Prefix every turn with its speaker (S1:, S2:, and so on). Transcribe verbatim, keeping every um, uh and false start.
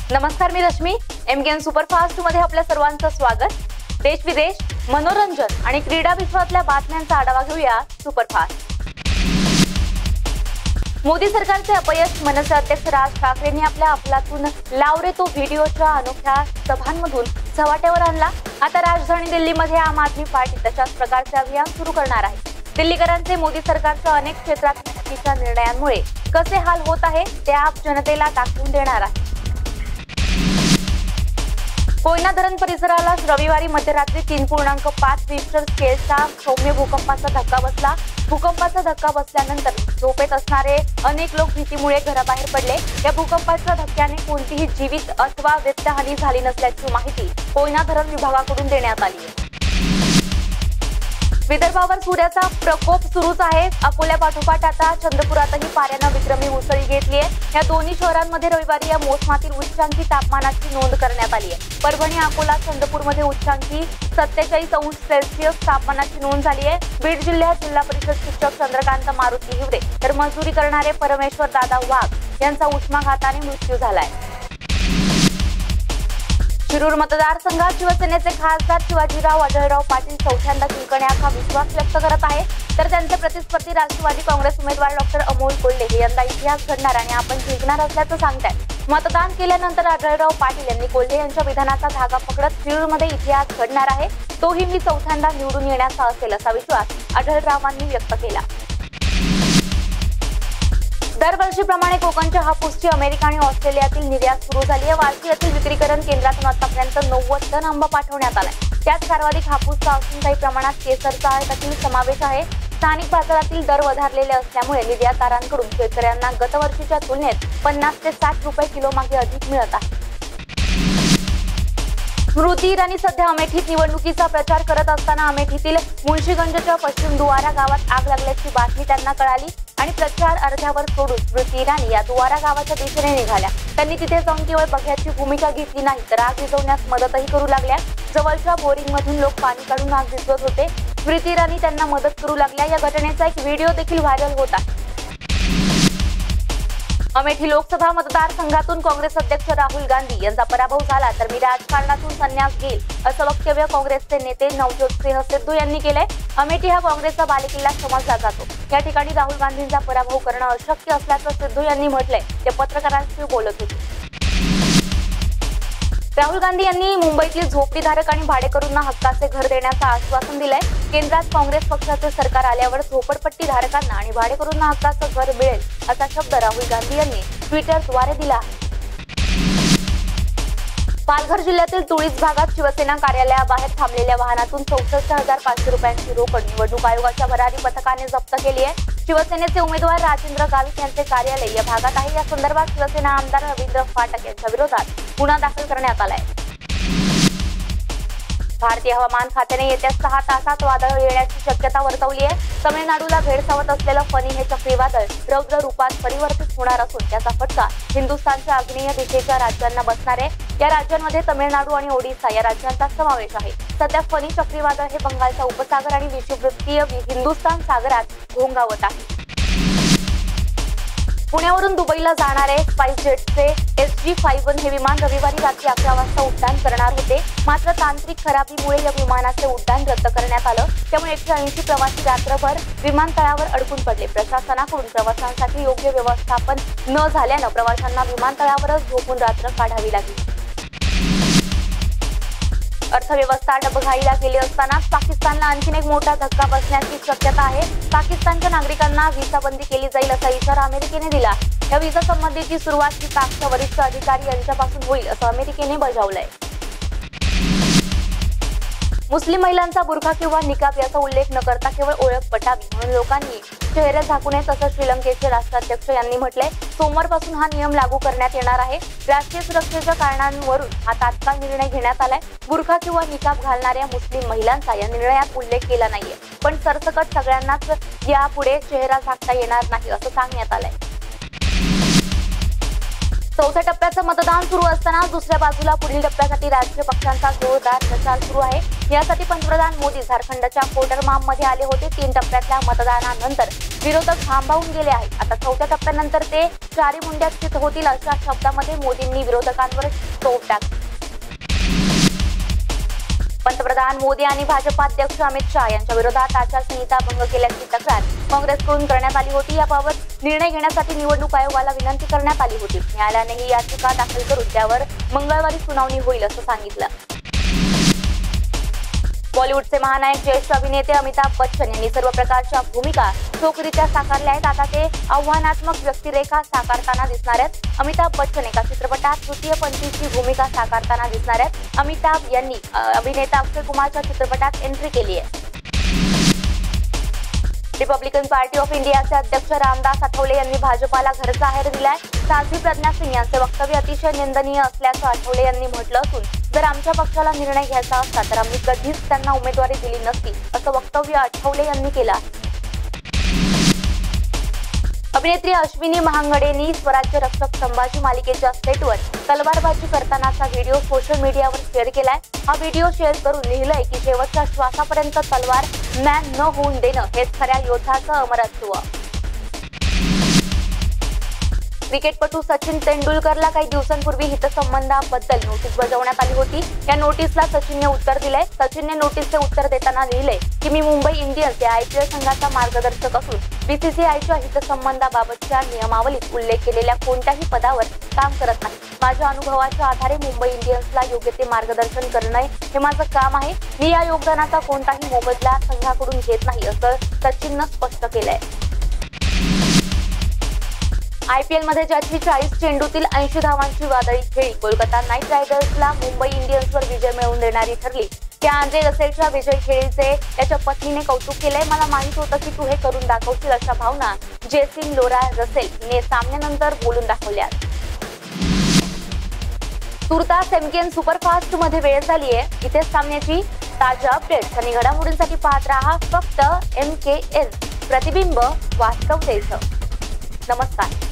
S1: नमस्कार, मी Rashmi. MKN superfast मध्ये आपल्या सर्वांचं स्वागत. देश विदेश, मनोरंजन आणि क्रीडा विश्वातल्या बातम्यांचा आढावा घेऊया सुपरफास्ट. मोदी सरकारचे अपयश. मनसे अध्यक्ष राज ठाकरेंनी आपल्या अफलातून लाव रे तो व्हिडिओच्या अनोख्या सभांमधून चव्हाट्यावर आणला. आता राजधानी दिल्लीमध्ये आम आदमी पार्टी तशाच प्रकारचे अभियान सुरू करणार आहे. दिल्लीकरांचे मोदी सरकारच्या अनेक क्षेत्रात चुकीच्या निर्णयांमुळे कसे हाल होत आहे ते आप जनतेला दाखवून देणार आहे. कोयना धरण परिसराला रविवारी मध्यरात्री तीन पूर्णांक पाच रिश्टर स्केलचा सौम्य भूकंपाचा धक्का बसला. भूकंपाचा धक्का बसल्यानंतर झोपेत असणारे अनेक लोक भीतीमुळे घराबाहेर पडले. या भूकंपाच्या धक्क्याने कोणतीही जीवित अथवा वित्तहानी झाली नसल्याची माहिती कोयना धरण विभागाकडून देण्यात आली आहे. विदर्भावर सूर्याचा प्रकोप सुरूच आहे. अकोल्यापाठोपाठ आता चंद्रपुरातही पाऱ्यानं विक्रमी उसळी घेतली आहे. या दोन्ही शहरांमध्ये रविवारी या मोसमातील उच्चांकी तापमानाची नोंद करण्यात आली आहे. परभणी, अकोला, चंद्रपूरमध्ये उच्चांकी सत्तेचाळीस अंश सेल्सिअस तापमानाची नोंद झाली आहे. बीड जिल्ह्यात जिल्हा परिषद शिक्षक चंद्रकांत मारुती हिवरे तर मजुरी करणारे परमेश्वर दादा वाघ यांचा उष्माघाताने मृत्यू झालाय. शिरूर मतदारसंघात शिवसेनेचे खासदार शिवाजीराव आढळराव पाटील चौथ्यांदा जिंकण्याचा विश्वास व्यक्त करत आहे. तर त्यांचे प्रतिस्पर्धी राष्ट्रवादी काँग्रेस उमेदवार डॉक्टर अमोल कोल्हे हे यंदा इतिहास घडणार आणि आपण जिंकणार असल्याचं सांगतायत. मतदान केल्यानंतर आढळराव पाटील यांनी कोल्हे यांच्या विधानाचा धागा पकडत शिरूरमध्ये इतिहास घडणार आहे, तोही मी चौथ्यांदा निवडून येण्याचा असेल असा विश्वास आढळरावांनी व्यक्त केला. दरवर्षीप्रमाणे कोकणच्या हापूसची अमेरिका आणि ऑस्ट्रेलियातील निर्यात सुरू झाली आहे. वाशी येथील विक्रीकरण केंद्रातून आतापर्यंत नव्वद टन आंबा पाठवण्यात आलाय. त्यात सर्वाधिक हापूसचा असून काही प्रमाणात केसरचा देखील समावेश आहे. स्थानिक बाजारातील दर वधारलेले असल्यामुळे निर्यातदारांकडून शेतकऱ्यांना गतवर्षीच्या तुलनेत पन्नास ते साठ रुपये किलो मागे अधिक मिळत आहे. स्मृती इराणी सध्या अमेठीत निवडणुकीचा प्रचार करत असताना अमेठीतील मुळशीगंजच्या पश्चिम दुवारा गावात आग लागल्याची बातमी त्यांना कळाली आणि प्रचार अर्ध्यावर सोडून स्मृती इराणी या दुवारा गावाच्या दिशेने निघाल्या. त्यांनी तिथे जाऊन केवळ बघ्याची भूमिका घेतली नाही तर आग विझवण्यास मदतही करू लागल्या. जवळच्या बोरिंग मधून लोक पाणी काढून आग विझवत होते. स्मृती इराणी त्यांना मदत करू लागल्या. या घटनेचा एक व्हिडिओ देखील व्हायरल होत आहे. अमेठी लोकसभा मतदारसंघातून काँग्रेस अध्यक्ष राहुल गांधी यांचा पराभव झाला तर मी राजकारणातून संन्यास घेईल असं वक्तव्य काँग्रेसचे नेते नवज्योत सिंह सिद्धू यांनी केलंय. अमेठी हा काँग्रेसचा बालेकिल्ला समजला जातो. या ठिकाणी राहुल गांधींचा पराभव करणं अशक्य असल्याचं सिद्धू यांनी म्हटलंय. ते पत्रकारांशी बोलत होते. राहुल गांधी यांनी मुंबईतील झोपडीधारक आणि भाडेकरूंना हक्काचे घर देण्याचं आश्वासन दिलंय. केंद्रात काँग्रेस पक्षाचे सरकार आल्यावर झोपडपट्टी धारकांना आणि भाडेकरूंना हक्काचं घर मिळेल असा शब्द राहुल गांधी यांनी ट्विटरद्वारे दिला. पालघर जिल्ह्यातील तुळीज भागात शिवसेना कार्यालयाबाहेर थांबलेल्या वाहनातून चौसष्ट हजार पाचशे रुपयांची रोकड निवडणूक आयोगाच्या भरारी पथकाने जप्त केली आहे. शिवसेनेचे उमेदवार राजेंद्र गावित यांचे कार्यालय या भागात आहे. या संदर्भात शिवसेना आमदार रवींद्र फाटक यांच्या विरोधात गुन्हा दाखल करण्यात आलाय. भारतीय हवामान खात्याने येत्या सहा तासात वादळ येण्याची शक्यता वर्तवली आहे. तमिळनाडूला भेडसावत असलेलं फनी हे चक्रीवादळ रौद्र रूपात परिवर्तित होणार असून त्याचा फटका हिंदुस्थानच्या आग्नेय दिशेच्या राज्यांना बसणार आहे. या राज्यांमध्ये तमिळनाडू आणि ओडिशा या राज्यांचा समावेश आहे. सध्या फनी चक्रीवादळ हे बंगालचा उपसागर आणि विषुववृत्तीय हिंदुस्थान सागरात घोंगावत आहे. पुण्यावरून दुबईला जाणारे स्पाइस जेटचे एस जी फाईव्ह वन हे विमान रविवारी रात्री अकरा वाजता उड्डाण करणार होते. मात्र तांत्रिक खराबीमुळे या विमानाचे उड्डाण रद्द करण्यात आलं. त्यामुळे एकशे ऐंशी प्रवासी रात्रभर विमानतळावर अडकून पडले. प्रशासनाकडून प्रवाशांसाठी योग्य व्यवस्थापन न झाल्यानं प्रवाशांना विमानतळावरच झोपून रात्र काढावी लागली. अर्थव्यवस्था डबघाईला गेली असतानाच पाकिस्तानला आणखीन एक मोठा धक्का बसण्याची शक्यता आहे. पाकिस्तानच्या नागरिकांना व्हिसाबंदी केली जाईल असा इशारा अमेरिकेने दिला. या व्हिसा संबंधीची सुरुवात ही पाकच्या वरिष्ठ अधिकारी यांच्यापासून होईल असं अमेरिकेने बजावलंय. मुस्लिम महिलांचा बुरखा किंवा निकाब याचा उल्लेख न करता केवळ ओळख पटावी म्हणून लोकांनी चेहरे झाकू नयेत असं श्रीलंकेचे राष्ट्राध्यक्ष यांनी म्हटलंय. सोमवारपासून हा नियम लागू करण्यात येणार आहे. राष्ट्रीय सुरक्षेच्या कारणांवरून हा तात्काळ निर्णय घेण्यात आलाय. बुरखा किंवा निकाब घालणाऱ्या मुस्लिम महिलांचा या निर्णयात उल्लेख केला नाहीये, पण सरसकट सगळ्यांनाच यापुढे चेहरा झाकता येणार नाही असं सांगण्यात आलंय. चौथ्या टप्प्याचं मतदान सुरू असताना दुसऱ्या बाजूला पुढील टप्प्यासाठी राजकीय पक्षांचा जोरदार प्रचार सुरू आहे. यासाठी पंतप्रधान मोदी झारखंडच्या कोडरमाममध्ये आले होते. तीन टप्प्यातल्या मतदानानंतर विरोधक थांबावून गेले आहेत. आता चौथ्या टप्प्यानंतर ते चारी मुंड्यात चित होतील अशा शब्दामध्ये मोदींनी विरोधकांवर तोफ टाकली. पंतप्रधान मोदी आणि भाजपाध्यक्ष अमित शहा यांच्या विरोधात आचारसंहिता भंग केल्याची तक्रार काँग्रेसकडून करण्यात आली होती. याबाबत निर्णय घेण्यासाठी निवडणूक आयोगाला विनंती करण्यात आली होती. न्यायालयाने ही याचिका दाखल करून त्यावर मंगळवारी सुनावणी होईल असं सांगितलं. बॉलिवूडचे महानायक ज्येष्ठ अभिनेते अमिताभ बच्चन यांनी सर्व प्रकारच्या भूमिका चोखरित्या साकारल्या आहेत. आता ते आव्हानात्मक व्यक्तिरेखा साकारताना दिसणार आहेत. अमिताभ बच्चन एका चित्रपटात तृतीय पंथीची भूमिका साकारताना दिसणार आहेत. अमिताभ यांनी अभिनेता अक्षय कुमारच्या चित्रपटात एंट्री केली आहे. रिपब्लिकन पार्टी ऑफ इंडियाचे अध्यक्ष रामदास आठवले यांनी भाजपाला घरचा आहेर दिलाय. साध्वी प्रज्ञा सिंग यांचे वक्तव्य अतिशय निंदनीय असल्याचं आठवले यांनी म्हटलं असून जर आमच्या पक्षाला निर्णय घ्यायचा असता तर आम्ही कधीच त्यांना उमेदवारी दिली नसती असं वक्तव्य आठवले यांनी केलं. अभिनेत्री अश्विनी महांगडेंनी स्वराज्य रक्षक संभाजी मालिकेच्या सेटवर तलवारबाजी करतानाचा व्हिडिओ सोशल मीडियावर शेअर केलाय. हा व्हिडिओ शेअर करून लिहिलंय की शेवटच्या श्वासापर्यंत तलवार मॅन न होऊन देणं हेच खऱ्या योद्ध्याचं अमरत्व. क्रिकेटपटू सचिन तेंडुलकरला काही दिवसांपूर्वी हितसंबंधाबद्दल नोटीस बजावण्यात आली होती. या नोटीसला सचिनने उत्तर दिलंय. सचिनने नोटीसचे उत्तर देताना लिहिलंय की मी मुंबई इंडियन्स या आयपीएल संघाचा मार्गदर्शक असून बीसीसीआयच्या हितसंबंधाबाबतच्या नियमावलीत उल्लेख केलेल्या कोणत्याही पदावर काम करत नाही. माझ्या अनुभवाच्या आधारे मुंबई इंडियन्सला योग्य ते मार्गदर्शन करणं हे माझं काम आहे. मी या योगदानाचा कोणताही मोबदला संघाकडून घेत नाही असं सचिननं स्पष्ट केलंय. आयपीएल मध्ये ज्याची चाळीस चेंडूतील ऐंशी धावांची वादळी खेळी कोलकाता नाईट रायडर्सला मुंबई इंडियन्सवर विजय मिळवून देणारी ठरली. त्या आंद्रे रसेलच्या विजयी खेळीचे त्याच्या पत्नीने कौतुक केलंय. मला माहित होतं की तू हे करून दाखवशील अशा भावना जेसिन लोरा रसेल हिने सामन्यानंतर बोलून दाखवल्या. तुर्तास एमकेएन सुपरफास्ट मध्ये वेळ झाली आहे. इथेच सामन्याची ताज्या अपडेट्स आणि घडामोडींसाठी पाहत राहा फक्त एमकेएन प्रतिबिंब वास्तवतेचं. नमस्कार.